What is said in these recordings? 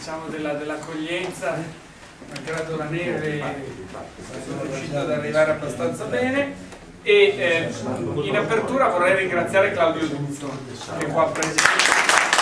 diciamo, dell'accoglienza, malgrado la neve sono riuscito ad arrivare abbastanza bene. E in apertura vorrei ringraziare Claudio Duzzo, che è qua presente.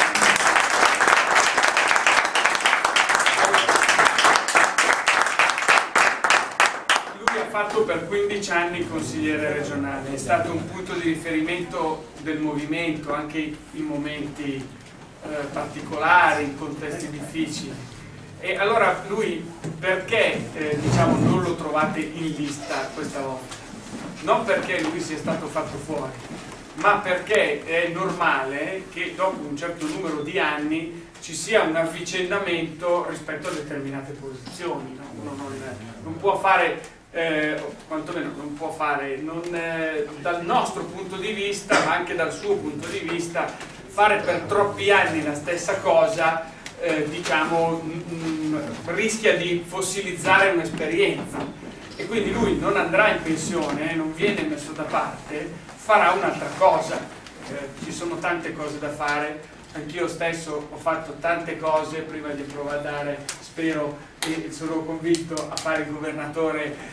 Fatto per 15 anni consigliere regionale, è stato un punto di riferimento del movimento anche in momenti particolari, in contesti difficili. E allora lui perché diciamo, non lo trovate in lista questa volta? Non perché lui sia stato fatto fuori, ma perché è normale che dopo un certo numero di anni ci sia un avvicendamento rispetto a determinate posizioni, no? Uno non può fare quantomeno non può fare dal nostro punto di vista, ma anche dal suo punto di vista, fare per troppi anni la stessa cosa, diciamo, rischia di fossilizzare un'esperienza, e quindi lui non andrà in pensione, non viene messo da parte, farà un'altra cosa. Ci sono tante cose da fare, anch'io stesso ho fatto tante cose prima di provare, spero e sono convinto, a fare il governatore.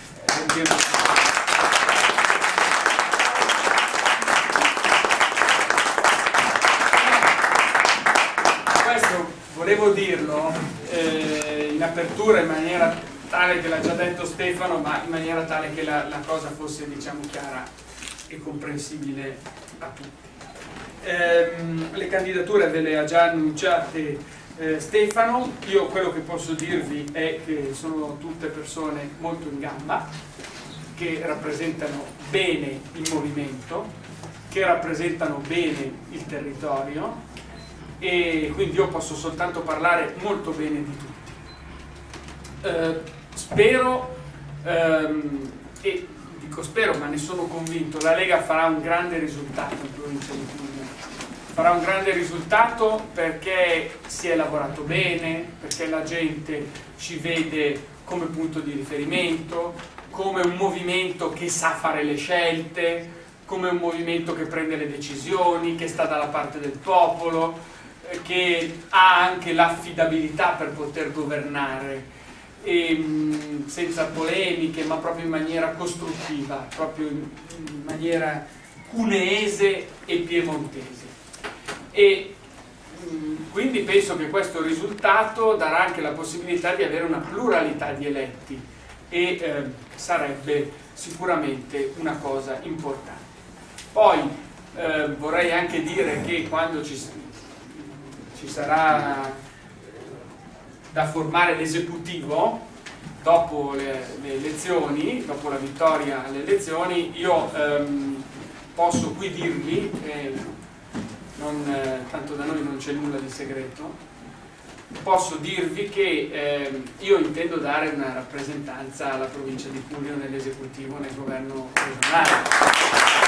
Questo volevo dirlo in apertura, in maniera tale che l'ha già detto Stefano, ma in maniera tale che la cosa fosse, diciamo, chiara e comprensibile a tutti. Le candidature ve le ha già annunciate Stefano. Io quello che posso dirvi è che sono tutte persone molto in gamba, che rappresentano bene il movimento, che rappresentano bene il territorio, e quindi io posso soltanto parlare molto bene di tutti. Spero, e dico spero, ma ne sono convinto, la Lega farà un grande risultato in provincia di Puglia. Farà un grande risultato perché si è lavorato bene, perché la gente ci vede come punto di riferimento, come un movimento che sa fare le scelte, come un movimento che prende le decisioni, che sta dalla parte del popolo, che ha anche l'affidabilità per poter governare, e, senza polemiche, ma proprio in maniera costruttiva, proprio in maniera cuneese e piemontese. E quindi penso che questo risultato darà anche la possibilità di avere una pluralità di eletti, e sarebbe sicuramente una cosa importante. Poi vorrei anche dire che quando ci sarà da formare l'esecutivo dopo le elezioni, dopo la vittoria alle elezioni, io posso qui dirvi, tanto da noi non c'è nulla di segreto, posso dirvi che io intendo dare una rappresentanza alla provincia di Puglia nell'esecutivo, nel governo regionale.